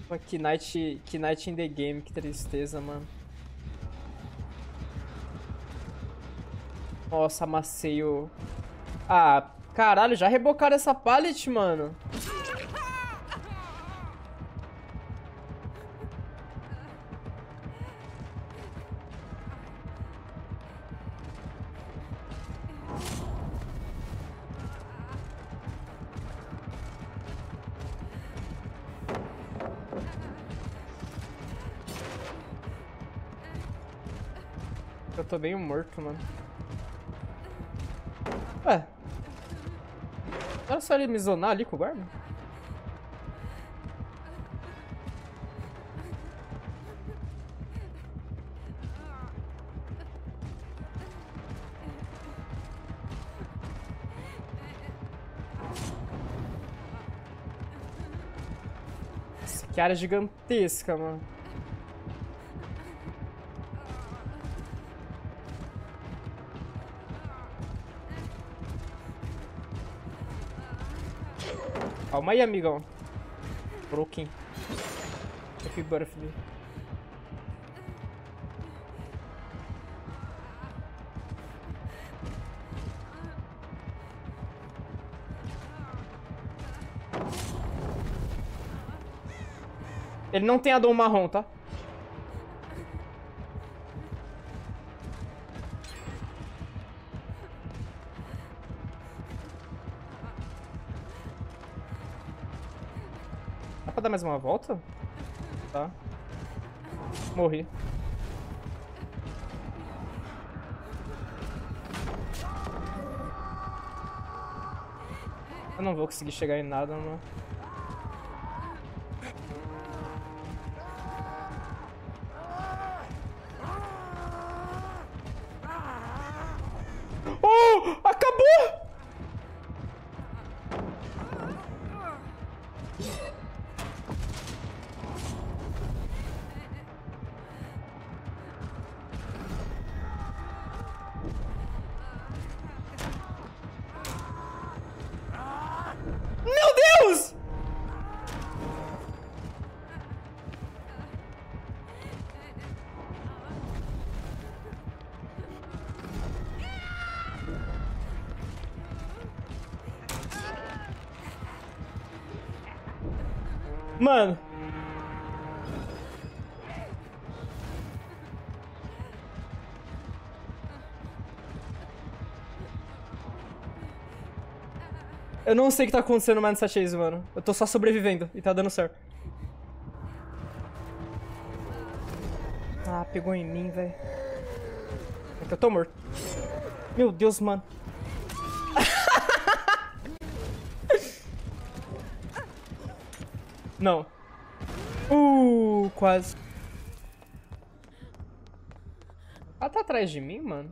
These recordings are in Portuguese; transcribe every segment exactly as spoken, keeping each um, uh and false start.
Pô, que night, que night in the game, que tristeza, mano. Nossa, amassei o... Ah, caralho, já rebocaram essa pallet, mano. Eu tô bem morto, mano. Ué. Era só ele me zonar ali com o guarda? Nossa, que área gigantesca, mano. Calma aí, amigão. Broken. Happy birthday. Ele não tem Adão marrom, tá? Dá pra dar mais uma volta? Tá. Morri. Eu não vou conseguir chegar em nada, mano. Oh! Acabou! Meu Deus! Mano. Eu não sei o que tá acontecendo mais nessa chase, mano. Eu tô só sobrevivendo e tá dando certo. Ah, pegou em mim, velho. É que eu tô morto. Meu Deus, mano. Não. Uh, quase. Ela tá atrás de mim, mano?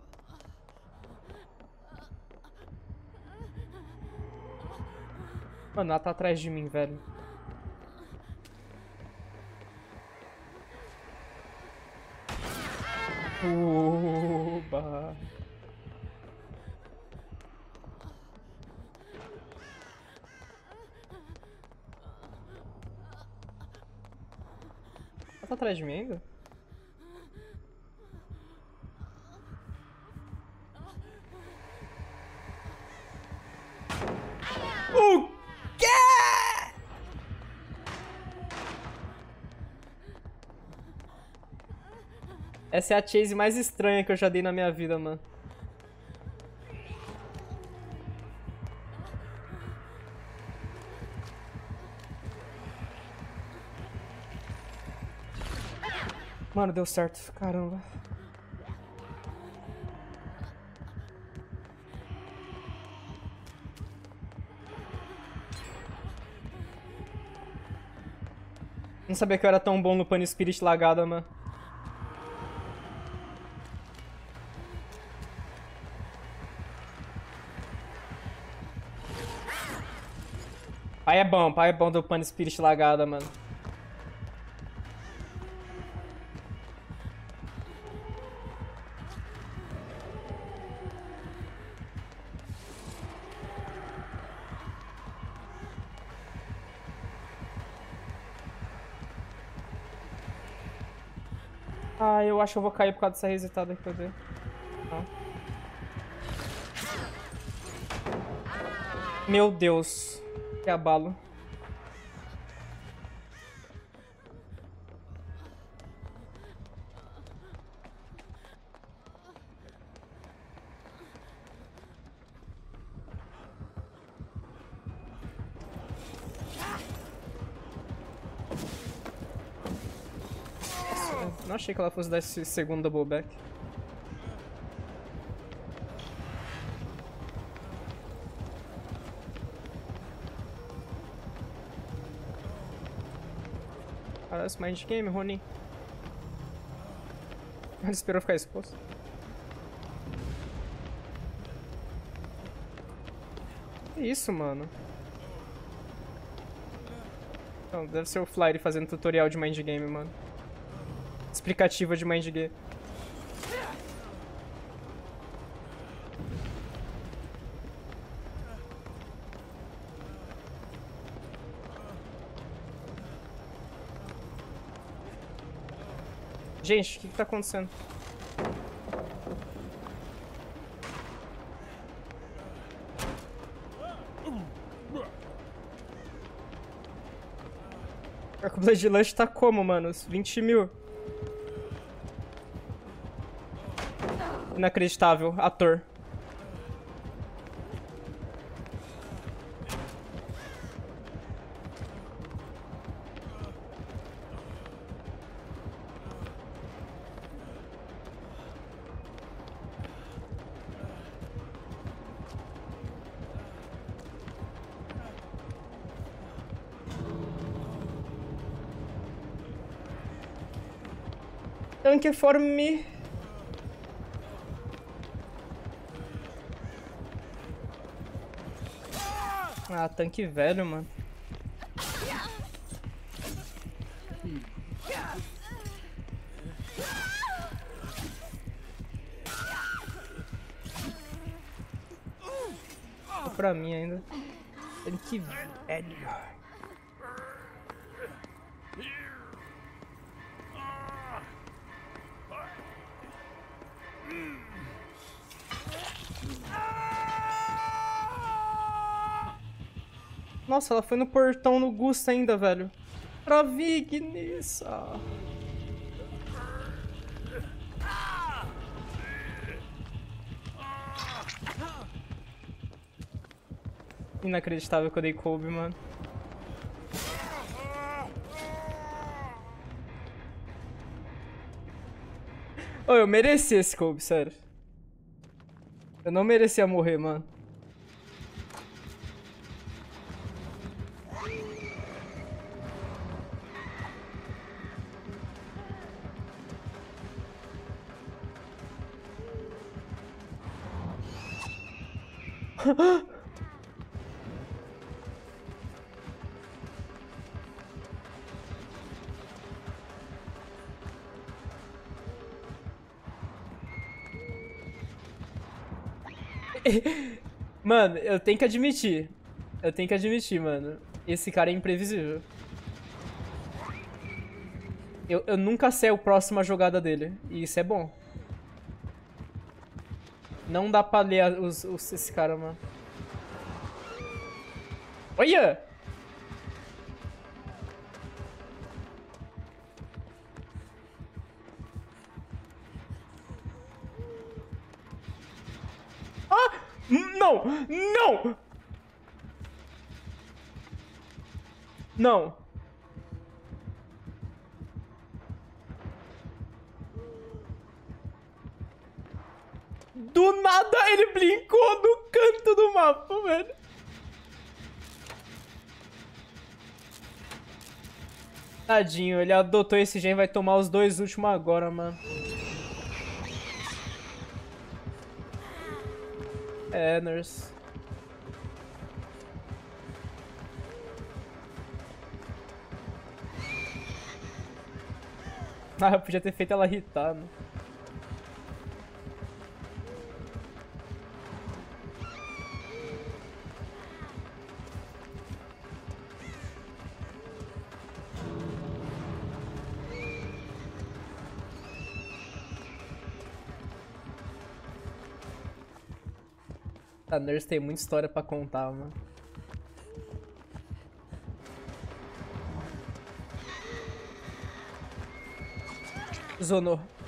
Mano, ela tá atrás de mim, velho. Uba. Ela tá atrás de mim ainda? O quê? Essa é a chase mais estranha que eu já dei na minha vida, mano. Mano, deu certo. Caramba. Não sabia que eu era tão bom no Pane Spirit lagada, mano. Pai é bom, pai é bom do Pane Spirit lagada, mano. Ah, eu acho que eu vou cair por causa dessa resetada que eu dei. Não. Meu Deus. Que abalo. Não achei que ela fosse dar esse segundo double back. Parece mind game, Rony. Ele esperou ficar exposto. Que isso, mano? Não, deve ser o Flyer fazendo tutorial de mind game, mano. Explicativa de mind game. Gente, o que, que tá acontecendo? O Blood Lunch tá como, mano? vinte mil. Inacreditável, ator. Tanque for me. Ah, tanque velho, mano. Tá pra mim ainda. Tanque velho. Nossa, ela foi no portão no Gusta ainda, velho. Pra Vignissa. Inacreditável que eu dei Kobe, mano. Oh, eu mereci esse Kobe, sério. Eu não merecia morrer, mano. Mano, eu tenho que admitir. Eu tenho que admitir, mano. Esse cara é imprevisível. Eu, eu nunca sei a próxima jogada dele. E isso é bom. Não dá pra ler os, os, esse cara, mano. Olha! Ah! Não! Não! Não! Do nada ele brincou no canto do mapa, velho. Tadinho, ele adotou esse gen, vai tomar os dois últimos agora, mano. É, Nurse. Ah, eu podia ter feito ela irritar, né? A Nurse tem muita história pra contar, mano. Zonou.